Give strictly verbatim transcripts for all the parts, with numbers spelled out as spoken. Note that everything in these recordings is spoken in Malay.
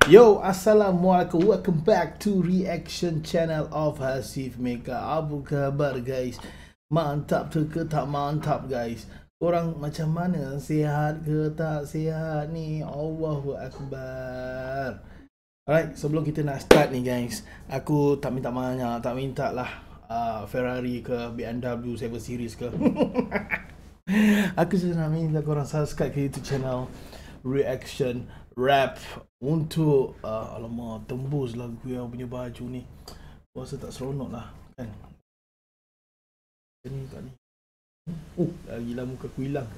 Yo, assalamualaikum. Welcome back to reaction channel of Hasif Mega. Apa khabar guys? Mantap ke tak mantap guys? Korang macam mana? Sihat ke tak sihat ni? Allahu Akbar. Alright, sebelum kita nak start ni guys, aku tak minta banyak, tak minta lah uh, Ferrari ke B M W tujuh Series ke. Aku cuma nak minta korang subscribe ke YouTube channel Reaction Rap untuk uh, alamak, tembus lagu yang punya baju ni. Rasa tak seronok lah kan. Ni tak ni. Oh, lagi lah muka aku hilang.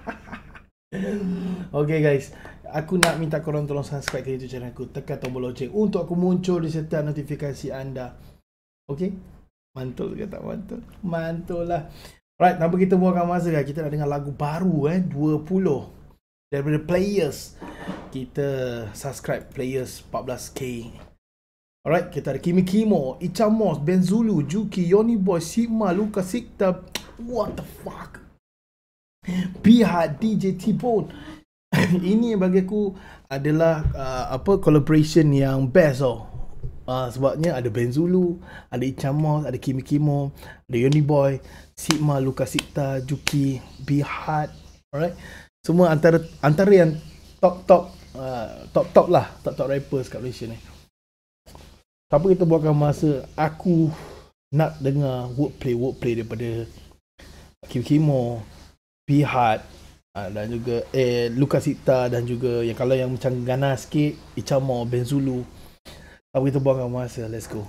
Okay guys, aku nak minta korang tolong subscribe ke YouTube channel aku, tekan tombol loceng untuk aku muncul di setiap notifikasi anda. Okay, mantul ke tak mantul? Mantul lah. Right, tanpa kita buangkan masa guys, kita nak dengar lagu baru eh dua puluh daripada Players. Kita subscribe Players empat belas K. Alright, kita ada Kimi Kimo, Ichamos, Benzulu, Juki, Yoni Boy, Sigma, Luka Sikta. What the fuck? Pihak D J T-Bone. Ini bagi aku adalah uh, apa collaboration yang best oh. Uh, sebabnya ada Benzulu, ada Ichamos, ada Kimi Kimo, ada Yoni Boy, Sigma, Luka Sikta, Juki, Pihak. Alright. Semua antara antara yang top-top uh, top-top lah, top-top rappers kat Malaysia ni. Tanpa kita buangkan masa, aku nak dengar wordplay wordplay daripada Kimi Kimo, Pihak uh, dan juga eh Luka Sikta, dan juga yang kalau yang macam ganas sikit Ichamo, Benzulu. Tanpa kita buangkan masa, let's go.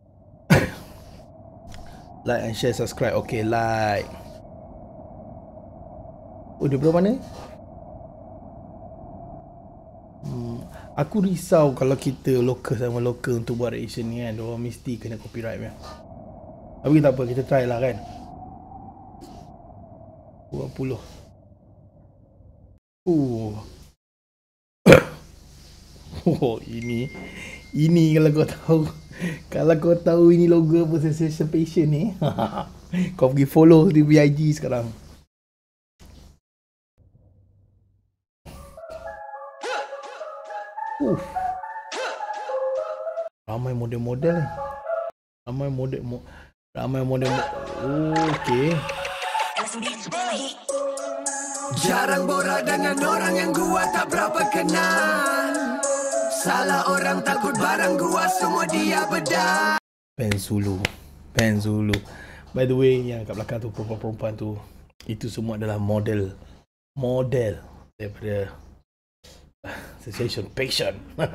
Like and share, subscribe. Okay, like. Oh, dia berapa mana? Hmm, aku risau kalau kita lokal sama lokal untuk buat reaction ni kan, diorang mesti kena copyright ya. Tapi tak apa, kita try lah kan. dua puluh. Oh. Oh, ini ini kalau kau tahu, kalau kau tahu ini logo apa Sensation Passion ni, kau pergi follow di V I G sekarang. Uh. Ramai model-model ni. Ramai model mo ramai model. Oh, okey. Jarang borak dengan orang yang gua tak berapa kenal. Salah orang takut barang gua semua dia bedah. Benzulu. Benzulu. By the way, yang kat belakang tu perempuan-perempuan tu, itu semua adalah model. Model daripada Sensation Passion.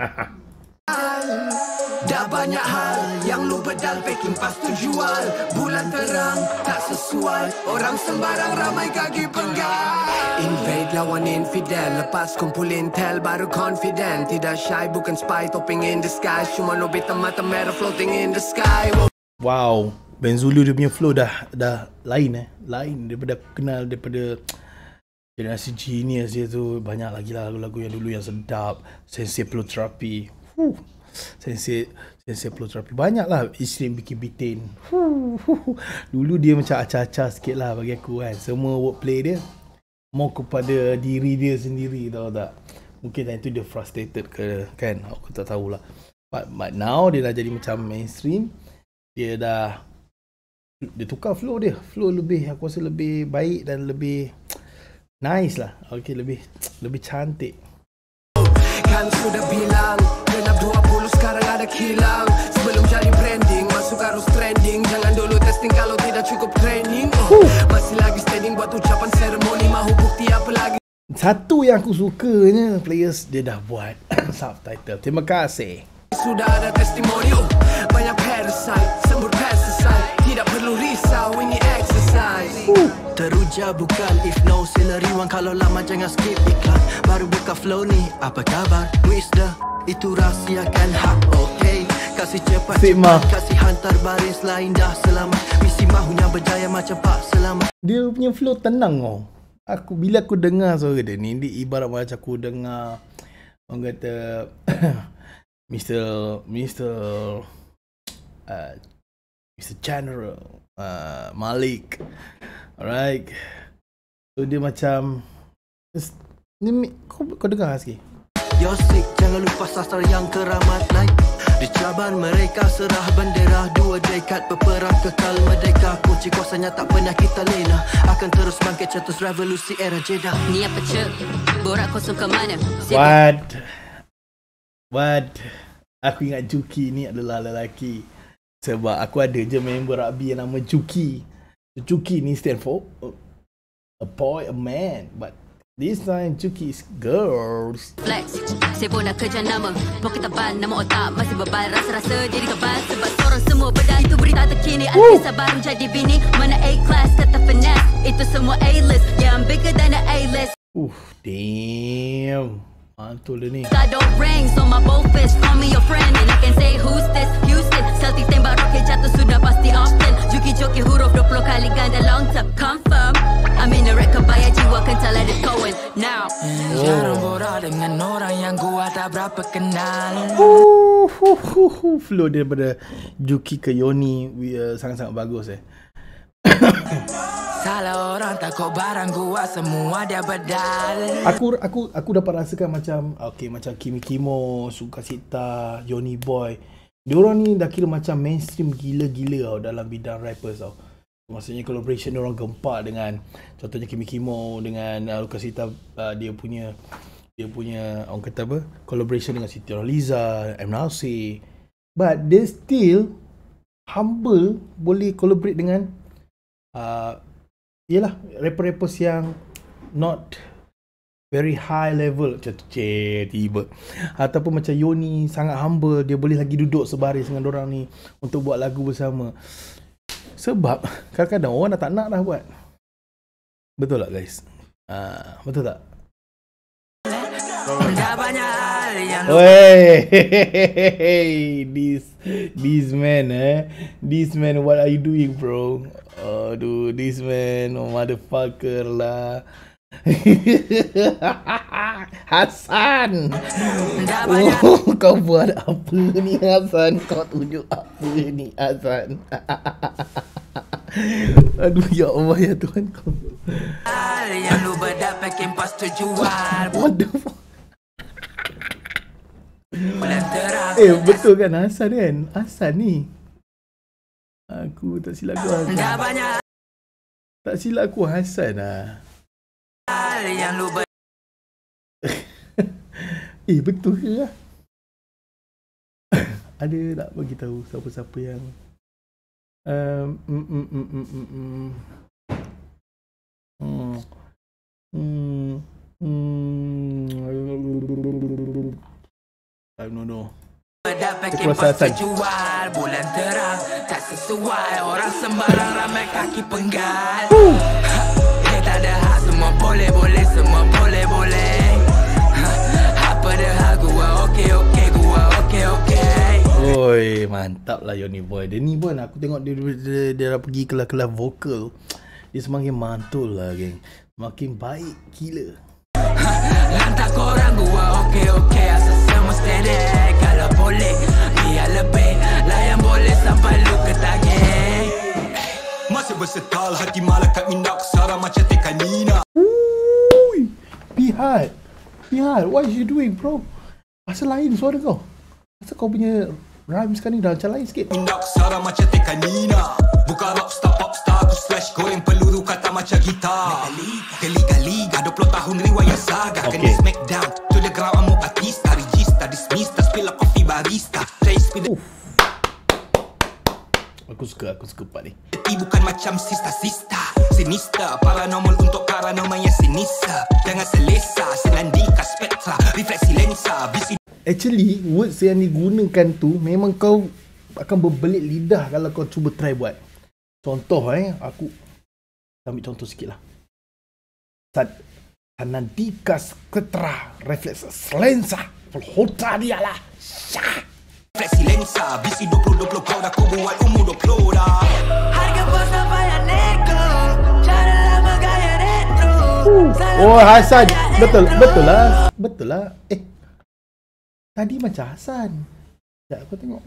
Dah banyak hal yang lu bedal, packing pas tu jual. Bulan terang tak sesuai, orang sembarang ramai kaki penggal. Invade lawan infidel, lepas kumpul intel baru confident. Tidak shy, bukan spy, topping in the sky. Cuma Nobita mata merah floating in the sky. Wow, Benzulu dia punya flow dah dah lain eh, lain daripada aku kenal daripada generasi Genius dia tu. Banyak lagi lah lagu-lagu yang dulu yang sedap. Sensei Ploterapi. Huh. Sensei Sensei Ploterapi. Banyak lah. Isrim bikin bitin. Huh. Huh. Dulu dia macam acah-acah sikit lah bagi aku kan. Semua wordplay dia more kepada diri dia sendiri, tahu tak. Mungkin time tu dia frustrated ke kan. Aku tak tahulah. But, but now dia dah jadi macam mainstream. Dia dah dia tukar flow dia. Flow lebih, aku rasa lebih baik dan lebih nice lah. Okay, lebih lebih cantik. Kan sudah bilang genap dua puluh sekarang ada kilang. Sebelum jadi branding masuk harus trending. Jangan dulu testing kalau tidak cukup training. Oh, masih lagi standing buat ucapan seremoni. Mahu bukti apa lagi? Satu yang aku sukanya Players, dia dah buat subtitle. Terima kasih. Sudah ada testimoni. Oh, banyak parasite sembur pesticide. Tidak perlu risau, ini exercise. uh. Teruja bukan if no salary one. Kalau lama jangan skip iklan. Baru buka flow ni, apa kabar? Wisda, itu rahsiakan hak. Okay, kasih cepat Sigma. cepat, kasih hantar baris lain dah selamat. Misi mahunya berjaya macam Pak Selamat. Dia punya flow tenang oh. Aku bila aku dengar suara dia ni, dia ibarat macam aku dengar orang kata Mister Mister uh, Mister General uh, Malik. Alright. So dia macam ni, kau, kau dengar sikit. You're sick, jangan lupa sasar yang keramat naik. Dicabar mereka serah bendera, dua dekad berperang kekal merdeka. Kunci kuasanya tak pernah kita lena, akan terus bangkit cetus revolusi era Jeddah. Ni apa cek? Borak kosong ke mana? What? What? Aku ingat Juki ni adalah lelaki. Sebab aku ada je member rugby yang nama Juki. Juki ni stand for a boy, a man. But this time Juki is girls. Flex, saya pun nak kejar nama. Poket tebal, nama otak masih bebal. Rasa-rasa jadi kebal sebab sorang semua bedal. Itu berita terkini, Alkisah baru jadi bini. Mana A-class, kata finesse. Itu semua A-list, yang bigger than a A-list. Uh, damn. Mantul dia ni. I don't ring, so my both fist. Call me your friend and I can say who's this? Houston, Celtic tembak roket jatuh sudah pasti often. Juki-joki huruf dua puluh kali ganda long term. Confirm, I'm in a record bayar jiwa kental ada kawan. Now Jarang borak dengan orang yang gua tak berapa kenal. Uh, uh, uh, uh. Flow daripada Juki ke Yoni uh, sangat-sangat bagus eh. Salah orang takut barang gua semua dia bedal. Aku aku aku dapat rasakan macam okey macam Kimi Kimo, Sukasita, Yoni Boy. Diorang ni dah kira macam mainstream gila-gila tau dalam bidang rappers tau. Maksudnya collaboration diorang gempak dengan contohnya Kimi Kimo dengan uh, Sukasita uh, dia punya dia punya orang kata apa? Collaboration dengan Siti Nurhaliza, M Nasir. But they still humble boleh collaborate dengan uh, yelah, rapper-rappers yang not very high level macam tu, cik, tiba. Ataupun macam Yoni, sangat humble, dia boleh lagi duduk sebaris dengan dorang ni untuk buat lagu bersama. Sebab kadang-kadang orang dah tak nak dah buat. Betul tak guys? Uh, betul tak? Wey, this this man eh, this man, what are you doing bro? Aduh, this man, oh, motherfucker lah. Hasan, oh, kau buat apa ni Hasan? Kau tunjuk apa ni Hasan? Aduh ya Allah ya Tuhan kau. Yang lu bedak pakai pas tu jual. What the fuck? Eh betul kan Hasan kan? Hasan ni. Aku tak silap aku Hasan. Tak silap aku Hasan lah. Eh betul ke lah? Ada tak bagi tahu siapa-siapa yang um, mm, mm, mm, mm, mm, mm. Hmm. Hmm. Hmm. I don't know. Ketua Hasan. Jual bulan terang tak sesuai, orang sembarang ramai kaki penggal. Dia tak ada hak, semua boleh boleh, semua boleh boleh. Apa dah hak gua okey okey, gua okey okey. Oi, mantap lah Yoni Boy. Dia ni pun aku tengok dia dia, dia dah pergi kelas-kelas vokal. Dia semakin mantul lah geng. Makin baik gila. Lantak korang gua okey okey, asal semua steady. Kalau boleh biar lebih, layan boleh sampai lu ketagih. Masih bersetal hati malaikat mindak sara macam tekanina. Ui, Pihat. Pihat, what is you doing bro? Asal lain suara kau. Asal kau punya rhyme sekarang ni dah macam lain sikit. Mindak sara macam tekanina. Buka rockstar popstar, aku slash goreng peluru kata macam gitar. Geli-geli, dua puluh tahun riwayat saga. Okay. Kena smackdown, to the ground amu Batista. Regista, dismiss, tak spill coffee barista. Trace with the... Aku suka, aku suka part ni. Bukan macam sista-sista, sinister, paranormal untuk paranormal yang sinisa. Jangan selesa, senandika spektra, refleksi lensa, visi. Actually, words yang digunakan tu memang kau akan berbelit lidah kalau kau cuba try buat. Contoh eh, aku ambil contoh sikit lah. Senandika spektra, refleksi lensa, hota dia lah. Syah. Refleksi lensa, visi dua puluh dua puluh kau dah, aku buat umur dua puluh dah. Harga bos sampai yang neko, cara lama gaya retro. Oh Hasan, betul, betul lah, betul lah. Eh, tadi macam Hasan. Sekejap aku tengok.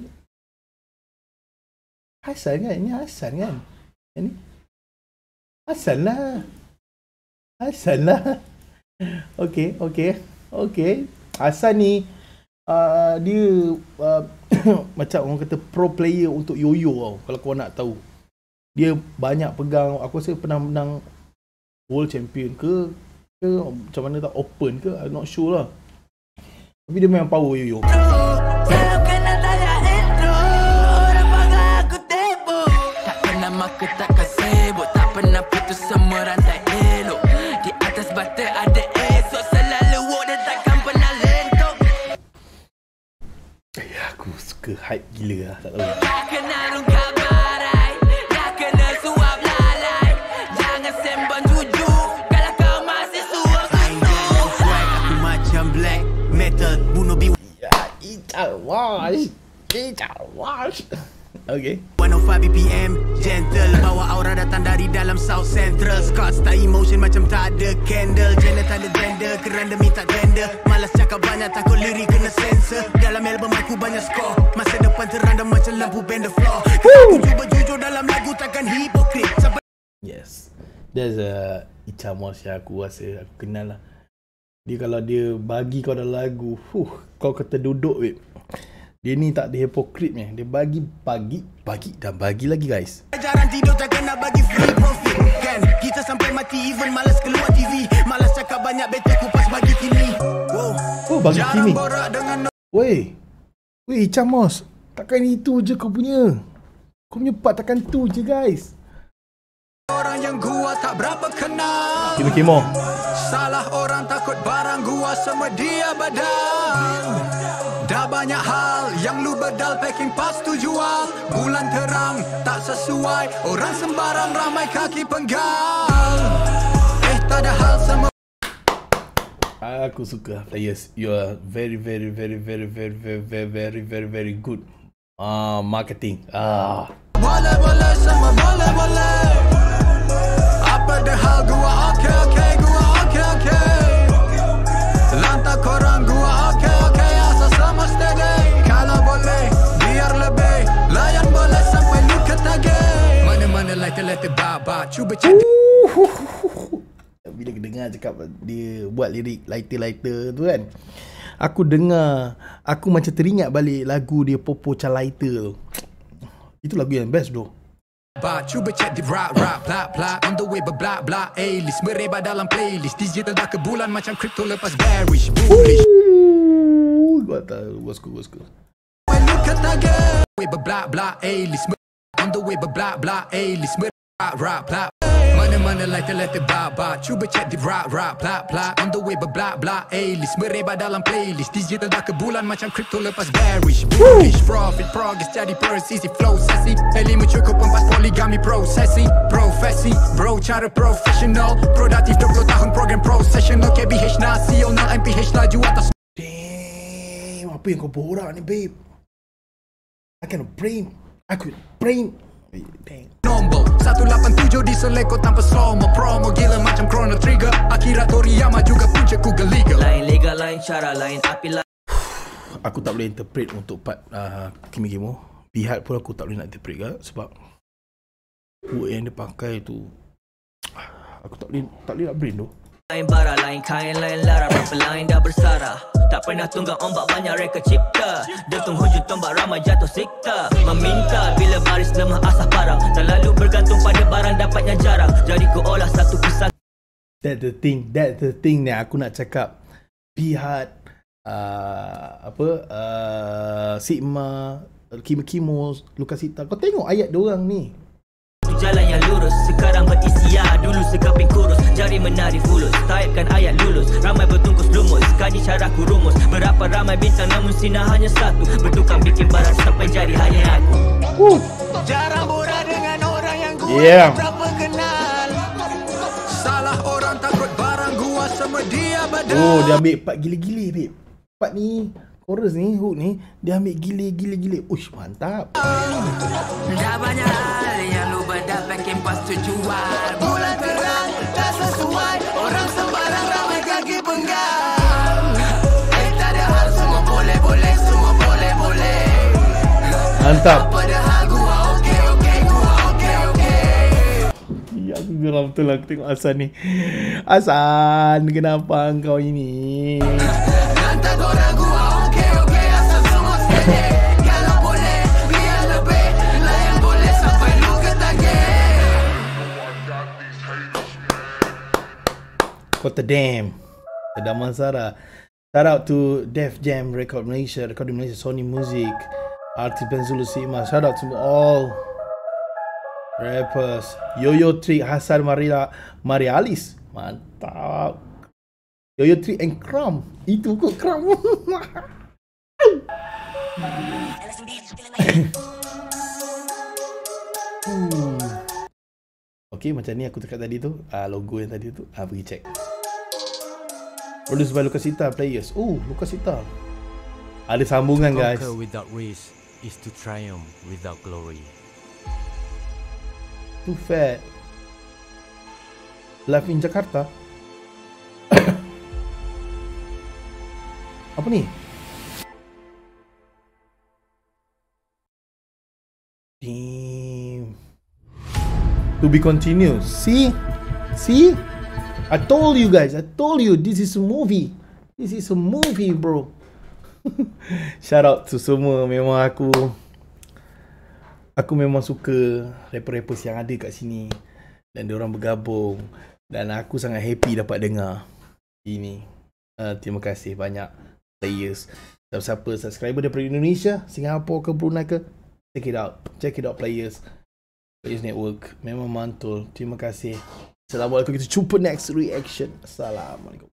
Hasan kan, ini Hasan kan? Yang ni Hasan lah. Hasan lah. Okay, okay, okay. Hasan ni uh, dia uh, macam orang kata pro player untuk yoyo tau, kalau kau nak tahu. Dia banyak pegang, aku rasa pernah menang world champion ke, ke macam mana tak, open ke, I'm not sure lah. Tapi dia memang power yoyo. Tak pernah maka tak kasih, tak pernah putus semua rantai elok. Di atas bata ada esok, selalu walk dan takkan pernah lentok. Eh, aku suka hype gila lah, tak tahu. Tak kena rungkap barai, tak kena suap lalai. Jangan sembang jujur, kalau kau masih suap susu. Aku macam black metal, bunuh biwa. Ya, Ical Wash. Ical Wash. Okay. seratus lima B P M, gentle. Bawa aura datang dari dalam South Central. Scott style emotion macam tak ada candle. Janet tak ada gender, kerana minta gender. Malas cakap banyak, takut lirik kena sensor. Dalam album aku banyak score, masa depan terandam macam lampu bend the floor. Aku cuba jujur dalam lagu, takkan hipokrit. Sampai Yes. There's a Ical Wash yang aku rasa aku kenal lah. Dia kalau dia bagi kau dalam lagu, huh, kau kata duduk weh. Dia ni tak ada hipokritnya. Dia bagi, bagi, bagi dan bagi lagi guys. jarang tidur takkan nak bagi free profit. Kan kita sampai mati even malas keluar T V. Malas cakap banyak, better kupas bagi Kimi. Wow. Oh, bagi Kimi. Dengan... Weh. Weh, Ical Wash. Takkan itu je kau punya. Kau punya part takkan tu je guys. orang yang gua tak berapa kenal. Kimi Kimo. Salah orang takut barang gua semua dia badang. Dah banyak hal yang lu bedal packing pas tu jual. Bulan terang tak sesuai, orang sembarang ramai kaki penggal. Eh tak ada hal semua. Aku suka players. You are very very very very very very very very very very good. Ah, uh, marketing. Ah. Boleh boleh semua boleh boleh. Apa dah hal gua okey okey gua okey okey. Lantak korang gua okey okey asal sama steady. Kalau boleh biar lebih layan boleh sampai lu ketagih. Mana-mana letter-letter baba cuba cek. Bila dengar cakap dia buat lirik lighter-lighter tu kan, aku dengar, aku macam teringat balik lagu dia Popo Chalaiter tu. Itu lagu yang best doh. Ba cuba cek di rap rap bla bla on the way bla bla A-list mereba dalam playlist digital dah ke bulan macam crypto lepas bearish bullish. Gua tahu bosku bosku. When you ketagih way bla bla A-list on the way bla bla A-list rap rap bla. Mana-mana letter-letter baba cuba cek di rap rap bla bla on the way bla bla A-list mereba dalam playlist digital dah ke bulan macam crypto lepas bearish bullish. Profit progress jadi persisi flow sesi ilmu cukup empat poligami processing profesi bro cara professional produktif dua puluh tahun program processional K B H nasional M P H laju atas. Damn, apa yang kau borak ni babe? I can brain, I could brain. Damn. Nombor satu lapan tujuh di seleko tanpa slow-mo. Promo gila macam Chrono Trigger. Akira Toriyama juga puncaku geliga. Lain liga, lain cara, lain api lain. Aku tak boleh interpret untuk part uh, Kimi Kimo. Pihak pun aku tak boleh nak interpret kan, sebab word yang dia pakai tu aku tak boleh tak boleh nak brain tu. Lain bara, lain kain, lain lara. Rapper lain dah bersara. Tak pernah tunggang ombak, banyak reka cipta. Dentung hujung tombak, ramai jatuh sikta. Meminta bila baris lemah asah parang. Terlalu bergantung pada barang dapatnya jarang. Jadi ku olah satu kisah. That the thing, that the thing ni aku nak cakap. Pihak uh, apa uh, Sigma, Kimi Kimo, Lukasita. Kau tengok ayat diorang ni. Jalan yang lurus, sekarang berisi ya. Dulu segaping kurus, jari menari fulus. Taipkan ayat lulus, ramai bertungkus lumus. Kaji caraku rumus, berapa ramai bintang namun sinar hanya satu. Bertukang bikin barang sampai jadi hanya aku. uh. Jarang borak dengan orang yang gua Yeah. berapa kenal. Salah orang takut barang gua semua dia badal. Oh, dia ambil part gila-gila babe. Part ni, chorus ni, hook ni, dia ambil gila-gila-gila. Uish, mantap. Dah banyak hal yang lu bedah packing pas tu jual. Bulan terang tak sesuai, orang sembarang ramai kaki penggal. Eh tak ada hal semua boleh-boleh, semua boleh-boleh. Mantap. Apa dah hal gua okey okey gua okey okey. Ya, aku geram betul lah aku tengok Hasan ni. Hasan, kenapa kau ini? Lantak takut ragu. Okey okey asal semua steady. Kalau boleh biar lebih, layan boleh sampai lu ketagih. Kota Dam, Damansara. Shout out to Def Jam Record Malaysia, Recording Malaysia, Sony Music, Artis Benzulu Sima. Shout out to all rappers. Yoyo Trick, Hassan Maria Marialis. Mantap. Yoyo Trick and Crumb. Itu kok Crumb. hmm. Okay, macam ni aku tekat tadi tu. Ah, logo yang tadi tu. Ah, pergi check. Produced by Lucasita Players. Oh, Lucasita. Ada sambungan guys. Conquer without race is to triumph without glory. Too fat. Live in Jakarta. Apa ni? Damn. To be continued. See? See? I told you guys, I told you this is a movie. This is a movie, bro. Shout out to semua. Memang aku Aku memang suka rapper-rappers yang ada kat sini. Dan diorang bergabung. Dan aku sangat happy dapat dengar ini. uh, Terima kasih banyak players. Siapa-siapa subscriber daripada Indonesia, Singapura ke Brunei ke, check it out. Check it out players. Players Network. Memang mantul. Terima kasih. Assalamualaikum. Kita jumpa next reaction. Assalamualaikum.